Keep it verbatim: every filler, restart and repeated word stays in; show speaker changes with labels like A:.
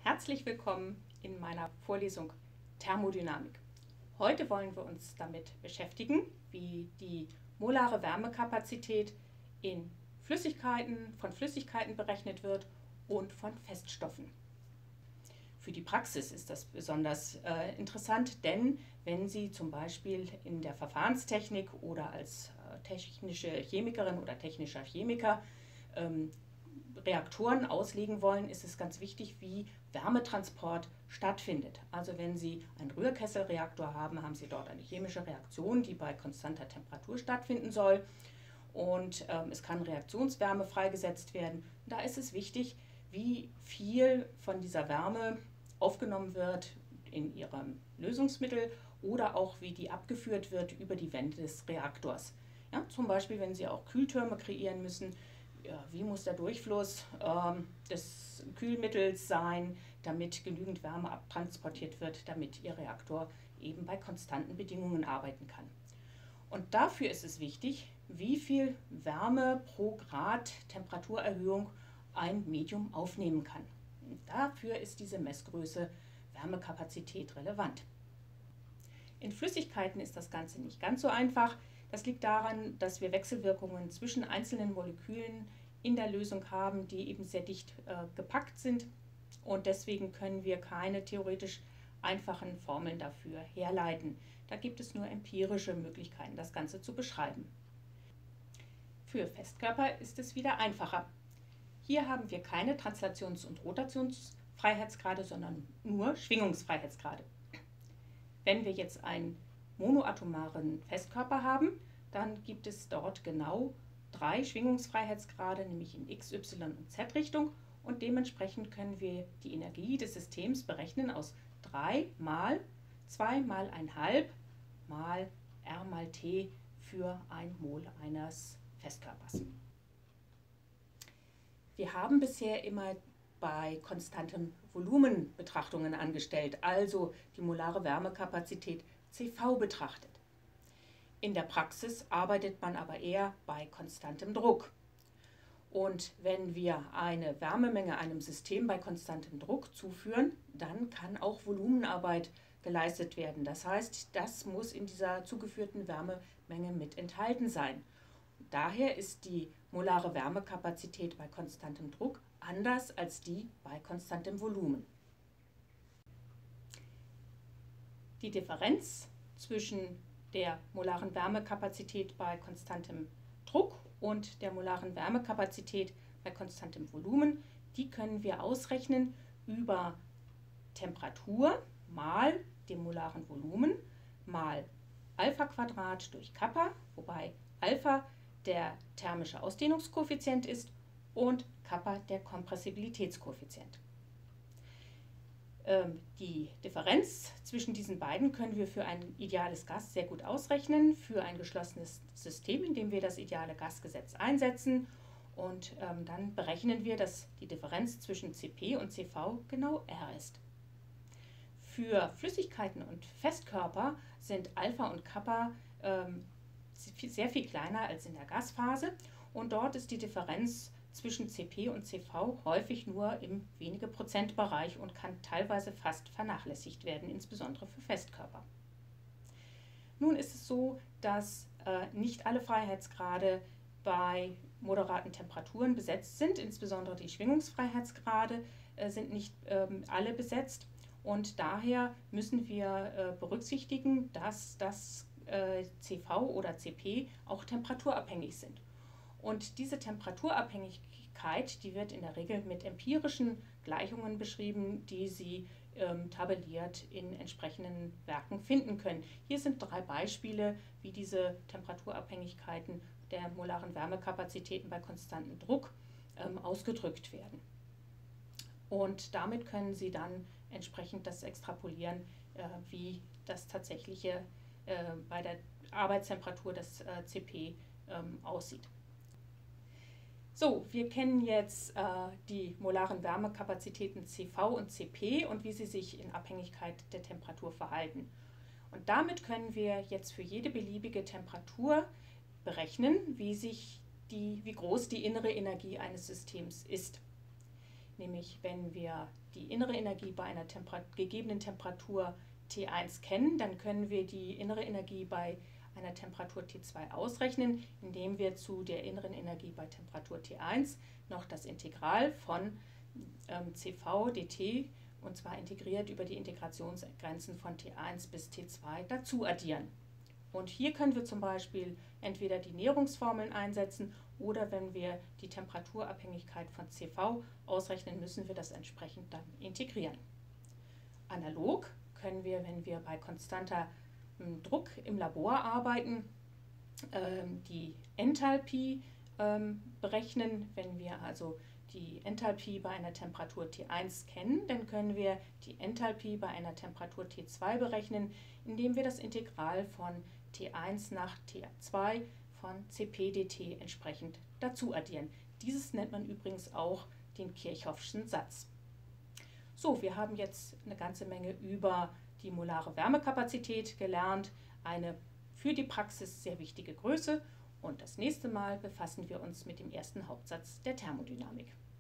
A: Herzlich willkommen in meiner Vorlesung Thermodynamik. Heute wollen wir uns damit beschäftigen, wie die molare Wärmekapazität in Flüssigkeiten, von Flüssigkeiten berechnet wird und von Feststoffen. Für die Praxis ist das besonders äh, interessant, denn wenn Sie zum Beispiel in der Verfahrenstechnik oder als äh, technische Chemikerin oder technischer Chemiker ähm, Reaktoren auslegen wollen, ist es ganz wichtig, wie Wärmetransport stattfindet. Also wenn Sie einen Rührkesselreaktor haben, haben Sie dort eine chemische Reaktion, die bei konstanter Temperatur stattfinden soll. Und ähm, es kann Reaktionswärme freigesetzt werden. Da ist es wichtig, wie viel von dieser Wärme aufgenommen wird in Ihrem Lösungsmittel oder auch wie die abgeführt wird über die Wände des Reaktors. Ja, zum Beispiel, wenn Sie auch Kühltürme kreieren müssen, ja, wie muss der Durchfluss ähm, des Kühlmittels sein, damit genügend Wärme abtransportiert wird, damit Ihr Reaktor eben bei konstanten Bedingungen arbeiten kann. Und dafür ist es wichtig, wie viel Wärme pro Grad Temperaturerhöhung ein Medium aufnehmen kann. Und dafür ist diese Messgröße Wärmekapazität relevant. In Flüssigkeiten ist das Ganze nicht ganz so einfach. Das liegt daran, dass wir Wechselwirkungen zwischen einzelnen Molekülen in der Lösung haben, die eben sehr dicht äh, gepackt sind. Und deswegen können wir keine theoretisch einfachen Formeln dafür herleiten. Da gibt es nur empirische Möglichkeiten, das Ganze zu beschreiben. Für Festkörper ist es wieder einfacher. Hier haben wir keine Translations- und Rotationsfreiheitsgrade, sondern nur Schwingungsfreiheitsgrade. Wenn wir jetzt einen monoatomaren Festkörper haben, dann gibt es dort genau drei Schwingungsfreiheitsgrade, nämlich in x, y und z-Richtung. Und dementsprechend können wir die Energie des Systems berechnen aus drei mal zwei mal eins Komma fünf mal R mal T für ein Mol eines Festkörpers. Wir haben bisher immer bei konstantem Volumen Betrachtungen angestellt, also die molare Wärmekapazität C V betrachtet. In der Praxis arbeitet man aber eher bei konstantem Druck. Und wenn wir eine Wärmemenge einem System bei konstantem Druck zuführen, dann kann auch Volumenarbeit geleistet werden. Das heißt, das muss in dieser zugeführten Wärmemenge mit enthalten sein. Daher ist die molare Wärmekapazität bei konstantem Druck anders als die bei konstantem Volumen. Die Differenz zwischen der molaren Wärmekapazität bei konstantem Druck und der molaren Wärmekapazität bei konstantem Volumen, die können wir ausrechnen über Temperatur mal dem molaren Volumen mal Alpha Quadrat durch Kappa, wobei Alpha der thermische Ausdehnungskoeffizient ist und Kappa der Kompressibilitätskoeffizient. Ähm, die Differenz zwischen diesen beiden können wir für ein ideales Gas sehr gut ausrechnen, für ein geschlossenes System, in dem wir das ideale Gasgesetz einsetzen. Und ähm, dann berechnen wir, dass die Differenz zwischen C P und C V genau R ist. Für Flüssigkeiten und Festkörper sind Alpha und Kappa ähm, sehr viel kleiner als in der Gasphase. Und dort ist die Differenz zwischen C P und C V häufig nur im wenige Prozentbereich und kann teilweise fast vernachlässigt werden, insbesondere für Festkörper. Nun ist es so, dass äh, nicht alle Freiheitsgrade bei moderaten Temperaturen besetzt sind, insbesondere die Schwingungsfreiheitsgrade äh, sind nicht ähm, alle besetzt und daher müssen wir äh, berücksichtigen, dass das äh, C V oder C P auch temperaturabhängig sind. Und diese Temperaturabhängigkeit, die wird in der Regel mit empirischen Gleichungen beschrieben, die Sie ähm, tabelliert in entsprechenden Werken finden können. Hier sind drei Beispiele, wie diese Temperaturabhängigkeiten der molaren Wärmekapazitäten bei konstantem Druck ähm, ausgedrückt werden. Und damit können Sie dann entsprechend das extrapolieren, äh, wie das tatsächliche äh, bei der Arbeitstemperatur des äh, C P ähm, aussieht. So, wir kennen jetzt äh, die molaren Wärmekapazitäten C V und C P und wie sie sich in Abhängigkeit der Temperatur verhalten. Und damit können wir jetzt für jede beliebige Temperatur berechnen, wie, sich die, wie groß die innere Energie eines Systems ist. nämlich wenn wir die innere Energie bei einer Temper- gegebenen Temperatur T eins kennen, dann können wir die innere Energie bei einer Temperatur T zwei ausrechnen, indem wir zu der inneren Energie bei Temperatur T eins noch das Integral von ähm, C V dt, und zwar integriert über die Integrationsgrenzen von T eins bis T zwei, dazu addieren. Und hier können wir zum Beispiel entweder die Näherungsformeln einsetzen oder wenn wir die Temperaturabhängigkeit von C V ausrechnen, müssen wir das entsprechend dann integrieren. Analog können wir, wenn wir bei konstanter ähm, Druck im Labor arbeiten, ähm, die Enthalpie ähm, berechnen. Wenn wir also die Enthalpie bei einer Temperatur T eins kennen, dann können wir die Enthalpie bei einer Temperatur T zwei berechnen, indem wir das Integral von T eins nach T zwei von Cp dt entsprechend dazu addieren. Dieses nennt man übrigens auch den Kirchhoffschen Satz. So, wir haben jetzt eine ganze Menge über die molare Wärmekapazität gelernt, eine für die Praxis sehr wichtige Größe, und das nächste Mal befassen wir uns mit dem ersten Hauptsatz der Thermodynamik.